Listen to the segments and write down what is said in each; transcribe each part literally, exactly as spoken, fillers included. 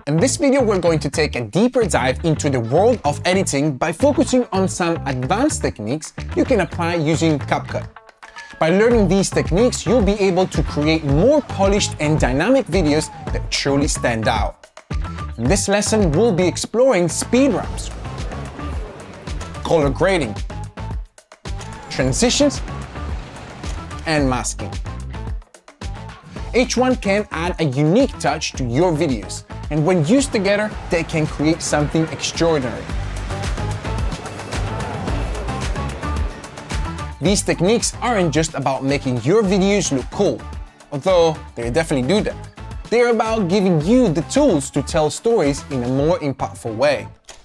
In this video, we're going to take a deeper dive into the world of editing by focusing on some advanced techniques you can apply using CapCut. By learning these techniques, you'll be able to create more polished and dynamic videos that truly stand out. In this lesson, we'll be exploring speed ramps, color grading, transitions, and masking. Each one can add a unique touch to your videos, and when used together, they can create something extraordinary. These techniques aren't just about making your videos look cool, although they definitely do that. They're about giving you the tools to tell stories in a more impactful way.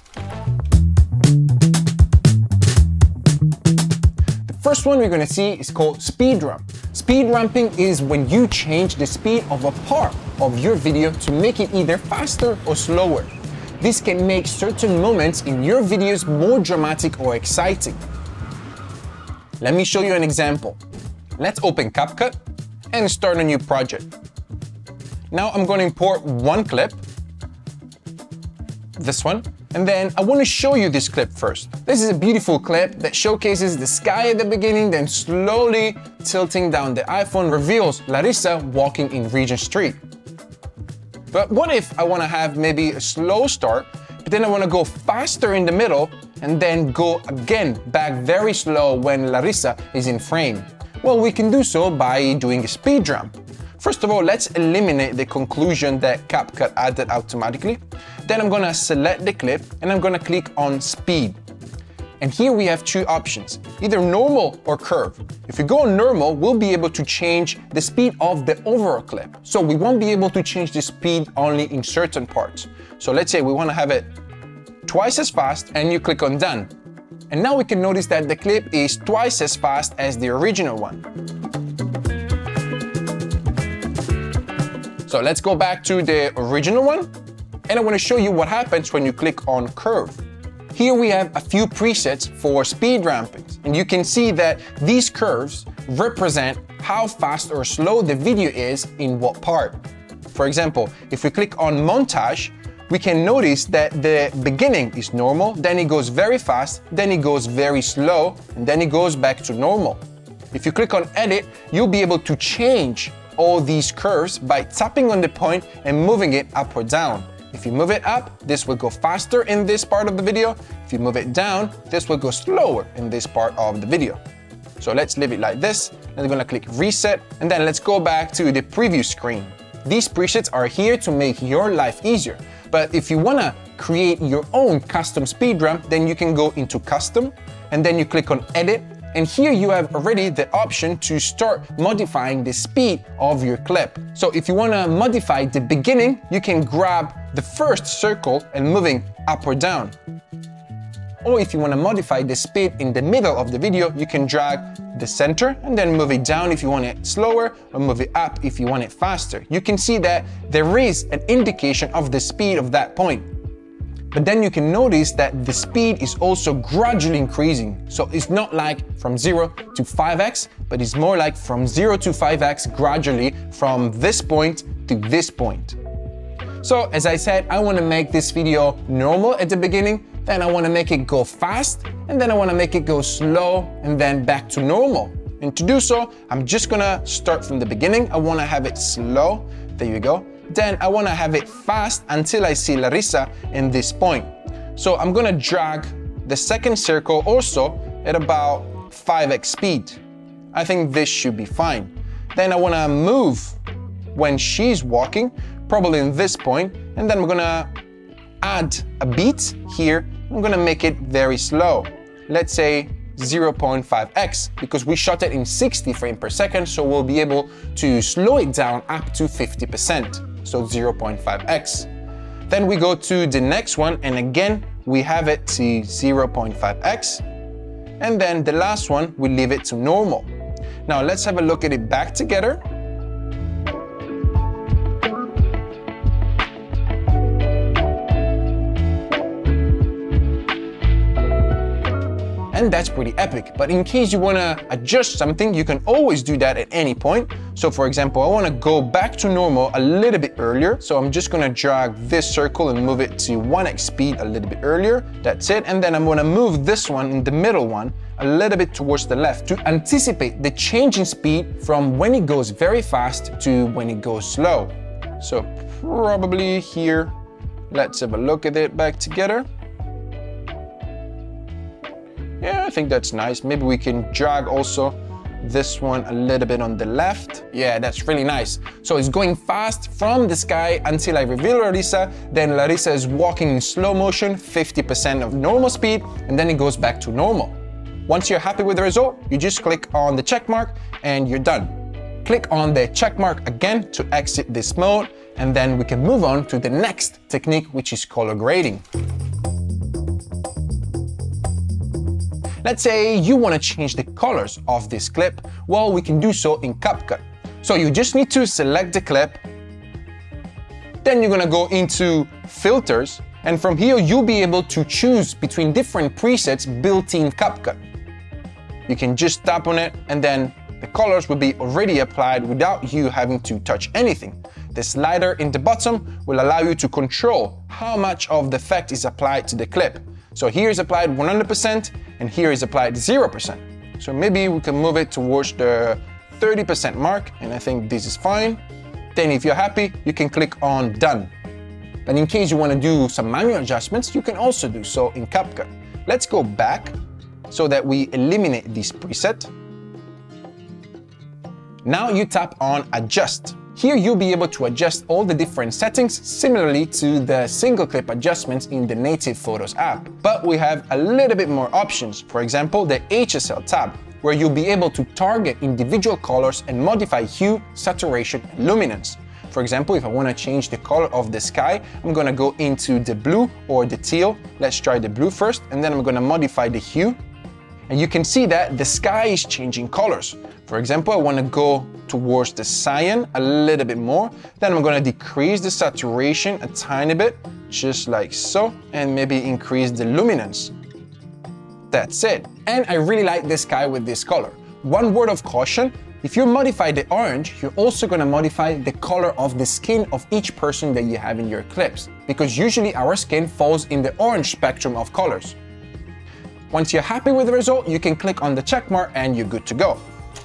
The first one we're going to see is called speed ramp. Speed ramping is when you change the speed of a part of your video to make it either faster or slower. This can make certain moments in your videos more dramatic or exciting. Let me show you an example. Let's open CapCut and start a new project. Now I'm going to import one clip, this one, and then I want to show you this clip first. This is a beautiful clip that showcases the sky at the beginning, then slowly tilting down the iPhone reveals Larissa walking in Regent Street. But what if I want to have maybe a slow start, but then I want to go faster in the middle and then go again back very slow when Larissa is in frame? Well, we can do so by doing a speed ramp. First of all, let's eliminate the conclusion that CapCut added automatically. Then I'm gonna select the clip and I'm gonna click on speed. And here we have two options, either normal or curve. If we go on normal, we'll be able to change the speed of the overall clip. So we won't be able to change the speed only in certain parts. So let's say we wanna have it twice as fast and you click on done. And now we can notice that the clip is twice as fast as the original one. So let's go back to the original one, and I want to show you what happens when you click on curve. Here we have a few presets for speed ramping, and you can see that these curves represent how fast or slow the video is in what part. For example, if we click on montage, we can notice that the beginning is normal, then it goes very fast, then it goes very slow, and then it goes back to normal. If you click on edit, you'll be able to change all these curves by tapping on the point and moving it up or down. If you move it up, this will go faster in this part of the video. If you move it down, this will go slower in this part of the video. So let's leave it like this. And I'm gonna click reset, and then let's go back to the preview screen. These presets are here to make your life easier. But if you wanna create your own custom speed ramp, then you can go into custom, and then you click on edit. And here you have already the option to start modifying the speed of your clip. So if you want to modify the beginning, you can grab the first circle and moving up or down. Or if you want to modify the speed in the middle of the video, you can drag the center and then move it down if you want it slower, or move it up if you want it faster. You can see that there is an indication of the speed of that point. But then you can notice that the speed is also gradually increasing. So it's not like from zero to five X, but it's more like from zero to five X gradually from this point to this point. So as I said, I want to make this video normal at the beginning, then I want to make it go fast, and then I want to make it go slow and then back to normal. And to do so, I'm just gonna start from the beginning. I want to have it slow. There you go. Then I want to have it fast until I see Larissa in this point. So I'm going to drag the second circle also at about five X speed. I think this should be fine. Then I want to move when she's walking, probably in this point, and then I'm going to add a beat here. I'm going to make it very slow. Let's say zero point five X, because we shot it in sixty frames per second, so we'll be able to slow it down up to fifty percent. So zero point five X. Then we go to the next one, and again we have it to zero point five X, and then the last one we leave it to normal. Now let's have a look at it back together. And that's pretty epic. But in case you want to adjust something, you can always do that at any point. So for example, I want to go back to normal a little bit earlier. So I'm just going to drag this circle and move it to one X speed a little bit earlier. That's it. And then I'm going to move this one in the middle one a little bit towards the left to anticipate the change in speed from when it goes very fast to when it goes slow. So probably here, let's have a look at it back together. Yeah, I think that's nice. Maybe we can drag also this one a little bit on the left. Yeah, that's really nice. So it's going fast from the sky until I reveal Larissa. Then Larissa is walking in slow motion, fifty percent of normal speed, and then it goes back to normal. Once you're happy with the result, you just click on the check mark and you're done. Click on the check mark again to exit this mode, and then we can move on to the next technique, which is color grading. Let's say you want to change the colors of this clip. Well, we can do so in CapCut. So you just need to select the clip. Then you're going to go into filters. And from here, you'll be able to choose between different presets built in CapCut. You can just tap on it and then the colors will be already applied without you having to touch anything. The slider in the bottom will allow you to control how much of the effect is applied to the clip. So here is applied one hundred percent and here is applied zero percent. So maybe we can move it towards the thirty percent mark, and I think this is fine. Then if you're happy, you can click on done. But in case you want to do some manual adjustments, you can also do so in CapCut. Let's go back so that we eliminate this preset. Now you tap on adjust. Here you'll be able to adjust all the different settings similarly to the single clip adjustments in the native Photos app. But we have a little bit more options. For example, the H S L tab, where you'll be able to target individual colors and modify hue, saturation, and luminance. For example, if I want to change the color of the sky, I'm going to go into the blue or the teal. Let's try the blue first, and then I'm going to modify the hue. And you can see that the sky is changing colors. For example, I want to go towards the cyan a little bit more. Then I'm going to decrease the saturation a tiny bit, just like so, and maybe increase the luminance. That's it. And I really like the sky with this color. One word of caution, if you modify the orange, you're also going to modify the color of the skin of each person that you have in your clips, because usually our skin falls in the orange spectrum of colors. Once you're happy with the result, you can click on the check mark and you're good to go.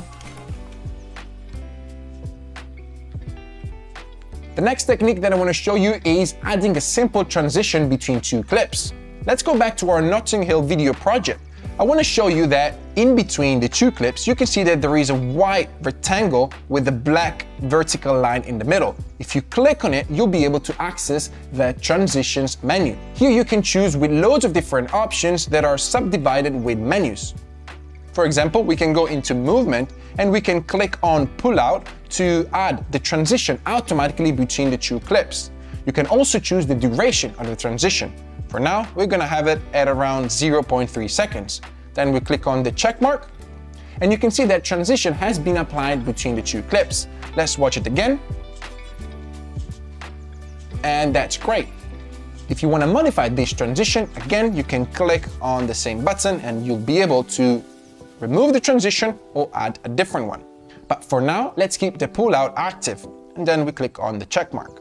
The next technique that I want to show you is adding a simple transition between two clips. Let's go back to our Notting Hill video project. I want to show you that in between the two clips, you can see that there is a white rectangle with a black vertical line in the middle. If you click on it, you'll be able to access the transitions menu. Here you can choose with loads of different options that are subdivided with menus. For example, we can go into movement and we can click on pull out to add the transition automatically between the two clips. You can also choose the duration of the transition. For now, we're going to have it at around zero point three seconds. Then we click on the check mark and you can see that transition has been applied between the two clips. Let's watch it again. And that's great. If you want to modify this transition, again, you can click on the same button and you'll be able to remove the transition or add a different one. But for now, let's keep the pull out active and then we click on the check mark.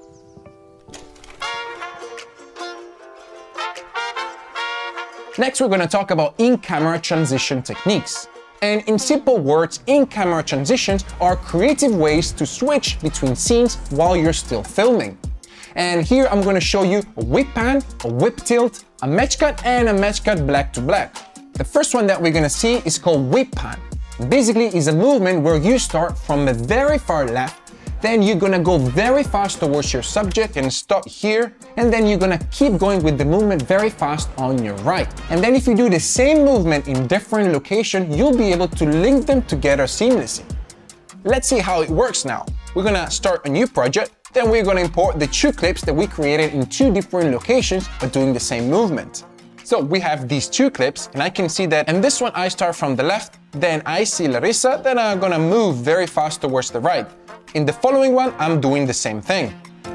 Next, we're going to talk about in-camera transition techniques. And in simple words, in-camera transitions are creative ways to switch between scenes while you're still filming. And here I'm going to show you a whip pan, a whip tilt, a match cut, and a match cut black to black. The first one that we're going to see is called whip pan. Basically, it's a movement where you start from the very far left, then you're gonna go very fast towards your subject and stop here, and then you're gonna keep going with the movement very fast on your right. And then if you do the same movement in different locations, you'll be able to link them together seamlessly. Let's see how it works now. We're gonna start a new project, then we're gonna import the two clips that we created in two different locations but doing the same movement. So we have these two clips and I can see that in this one I start from the left, then I see Larissa, then I'm gonna move very fast towards the right. In the following one, I'm doing the same thing.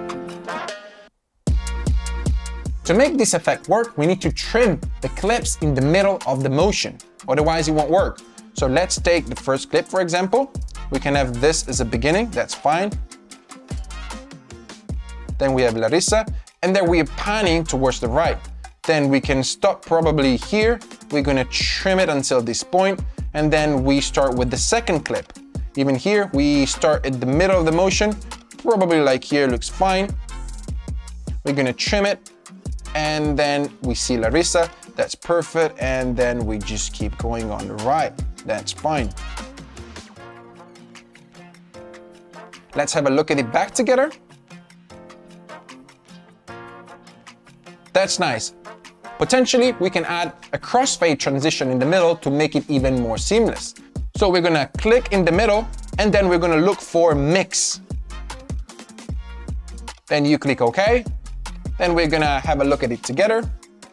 To make this effect work, we need to trim the clips in the middle of the motion, otherwise it won't work. So let's take the first clip, for example, we can have this as a beginning, that's fine. Then we have Larissa, and then we are panning towards the right. Then we can stop probably here. We're gonna trim it until this point, and then we start with the second clip. Even here, we start at the middle of the motion, probably like here, looks fine. We're gonna trim it, and then we see Larissa, that's perfect, and then we just keep going on the right, that's fine. Let's have a look at it back together. That's nice. Potentially, we can add a crossfade transition in the middle to make it even more seamless. So we're gonna click in the middle, and then we're gonna look for mix. Then you click OK. Then we're gonna have a look at it together.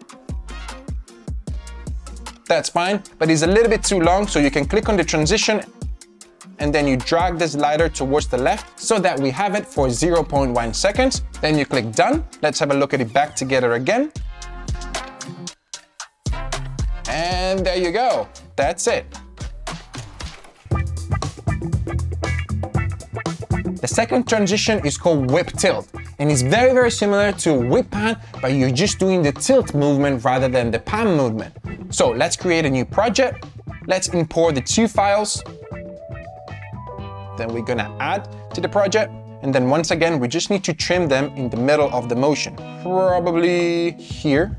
That's fine, but it's a little bit too long, so you can click on the transition and then you drag the slider towards the left so that we have it for zero point one seconds. Then you click done. Let's have a look at it back together again. And there you go. That's it. The second transition is called whip tilt, and it's very, very similar to whip pan, but you're just doing the tilt movement rather than the pan movement. So let's create a new project. Let's import the two files. Then we're gonna add to the project. And then once again, we just need to trim them in the middle of the motion. Probably here.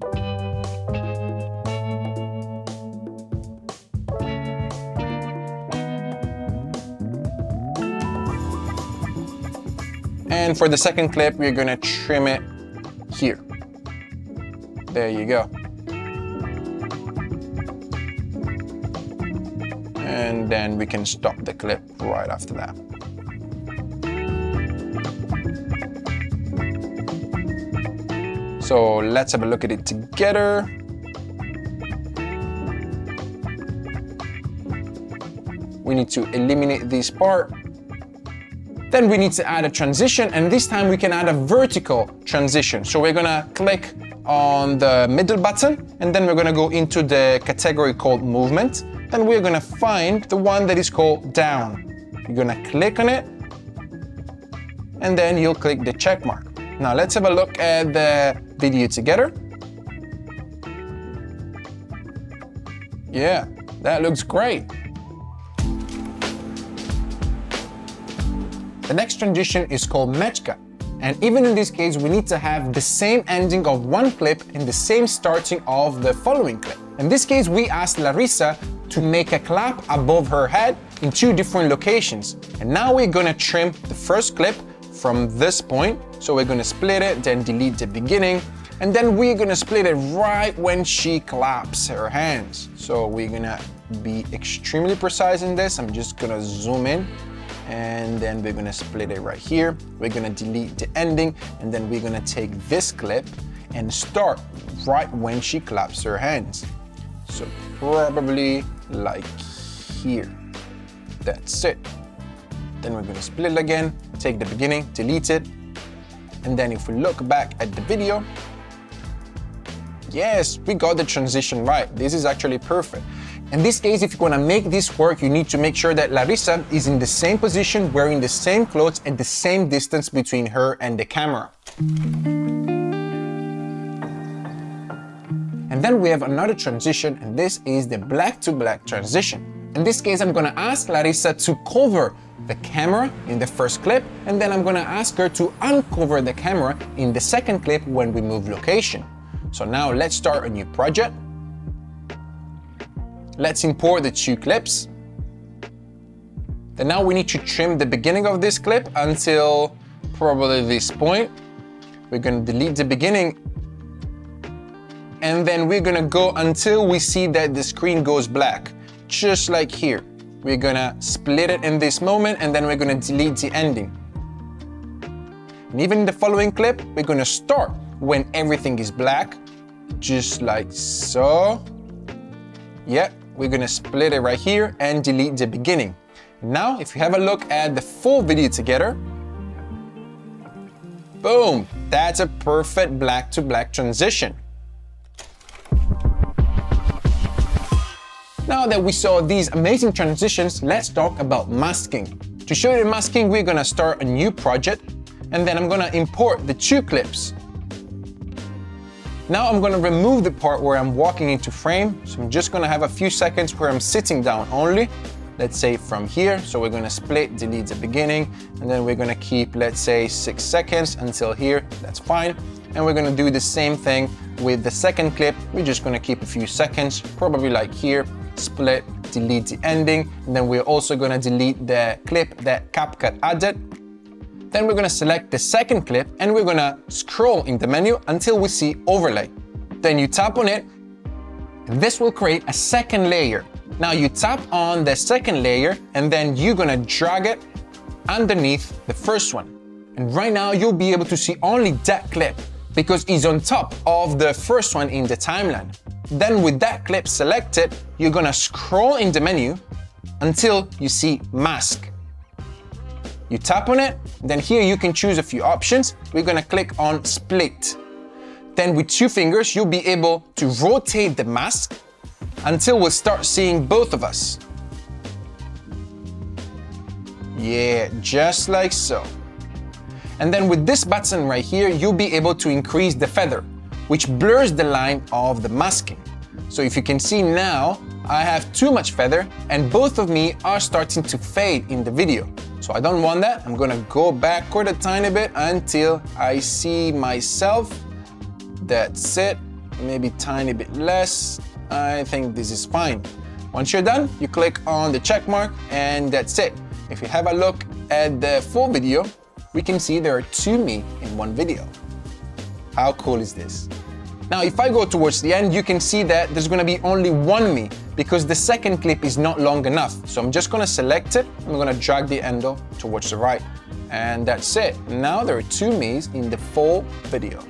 And for the second clip, we're gonna trim it here. There you go. And then we can stop the clip right after that. So let's have a look at it together. We need to eliminate this part. Then we need to add a transition, and this time we can add a vertical transition. So we're gonna click on the middle button, and then we're gonna go into the category called movement. Then we're gonna find the one that is called down. You're gonna click on it, and then you'll click the check mark. Now let's have a look at the video together. Yeah, that looks great. The next transition is called match cut. And even in this case, we need to have the same ending of one clip and the same starting of the following clip. In this case, we asked Larissa to make a clap above her head in two different locations. And now we're gonna trim the first clip from this point. So we're gonna split it, then delete the beginning, and then we're gonna split it right when she claps her hands. So we're gonna be extremely precise in this. I'm just gonna zoom in, and then we're gonna split it right here. We're gonna delete the ending, and then we're gonna take this clip and start right when she claps her hands. So probably like here. That's it. Then we're gonna split it again, take the beginning, delete it, and then if we look back at the video, yes, we got the transition right. This is actually perfect. In this case, if you want to make this work, you need to make sure that Larissa is in the same position, wearing the same clothes, and the same distance between her and the camera. And then we have another transition, and this is the black to black transition. In this case, I'm gonna ask Larissa to cover the camera in the first clip, and then I'm gonna ask her to uncover the camera in the second clip when we move location. So now let's start a new project. Let's import the two clips. Then now we need to trim the beginning of this clip until probably this point. We're gonna delete the beginning, and then we're gonna go until we see that the screen goes black, just like here. We're gonna split it in this moment, and then we're gonna delete the ending. And even in the following clip, we're gonna start when everything is black, just like so. Yeah, we're gonna split it right here and delete the beginning. Now, if you have a look at the full video together, boom, that's a perfect black to black transition. Now that we saw these amazing transitions, let's talk about masking. To show you the masking, we're gonna start a new project, and then I'm gonna import the two clips. Now I'm gonna remove the part where I'm walking into frame, so I'm just gonna have a few seconds where I'm sitting down only. Let's say from here, so we're gonna split, delete the beginning, and then we're gonna keep, let's say, six seconds until here, that's fine. And we're gonna do the same thing with the second clip. We're just gonna keep a few seconds, probably like here, split, delete the ending, and then we're also gonna delete the clip that CapCut added. Then we're gonna select the second clip and we're gonna scroll in the menu until we see overlay. Then you tap on it, and this will create a second layer. Now you tap on the second layer and then you're gonna drag it underneath the first one. And right now you'll be able to see only that clip because it's on top of the first one in the timeline. Then with that clip selected, you're gonna scroll in the menu until you see mask. You tap on it, then here you can choose a few options. We're gonna click on split. Then with two fingers, you'll be able to rotate the mask until we'll start seeing both of us. Yeah, just like so. And then with this button right here, you'll be able to increase the feather, which blurs the line of the masking. So if you can see now, I have too much feather and both of me are starting to fade in the video. So I don't want that. I'm gonna go backward a tiny bit until I see myself. That's it, maybe tiny bit less. I think this is fine. Once you're done, you click on the check mark and that's it. If you have a look at the full video, we can see there are two me in one video. How cool is this? Now, if I go towards the end, you can see that there's gonna be only one me because the second clip is not long enough. So I'm just gonna select it, I'm gonna drag the endo towards the right. And that's it. Now there are two me's in the full video.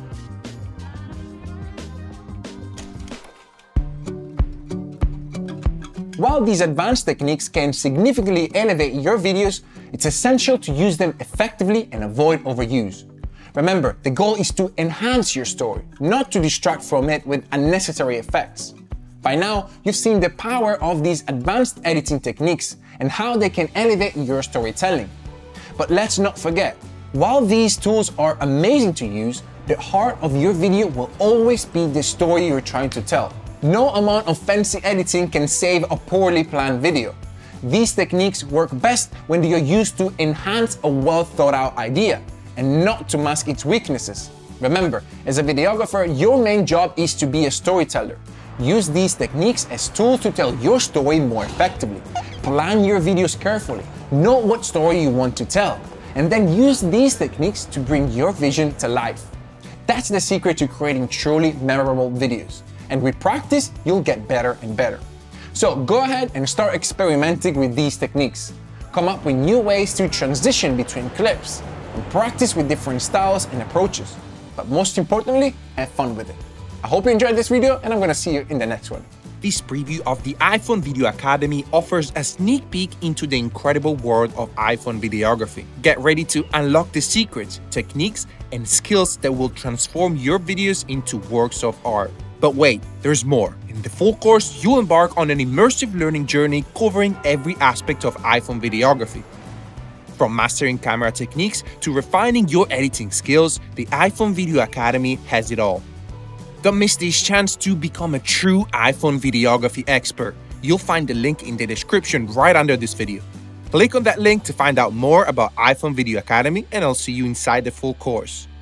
While these advanced techniques can significantly elevate your videos, it's essential to use them effectively and avoid overuse. Remember, the goal is to enhance your story, not to distract from it with unnecessary effects. By now, you've seen the power of these advanced editing techniques and how they can elevate your storytelling. But let's not forget, while these tools are amazing to use, the heart of your video will always be the story you're trying to tell. No amount of fancy editing can save a poorly planned video. These techniques work best when they are used to enhance a well thought out idea and not to mask its weaknesses. Remember, as a videographer, your main job is to be a storyteller. Use these techniques as tools to tell your story more effectively. Plan your videos carefully, know what story you want to tell, and then use these techniques to bring your vision to life. That's the secret to creating truly memorable videos. And with practice, you'll get better and better. So go ahead and start experimenting with these techniques. Come up with new ways to transition between clips and practice with different styles and approaches. But most importantly, have fun with it. I hope you enjoyed this video and I'm gonna see you in the next one. This preview of the iPhone Video Academy offers a sneak peek into the incredible world of iPhone videography. Get ready to unlock the secrets, techniques, and skills that will transform your videos into works of art. But wait, there's more. In the full course, you'll embark on an immersive learning journey covering every aspect of iPhone videography. From mastering camera techniques to refining your editing skills, the iPhone Video Academy has it all. Don't miss this chance to become a true iPhone videography expert. You'll find the link in the description right under this video. Click on that link to find out more about iPhone Video Academy, and I'll see you inside the full course.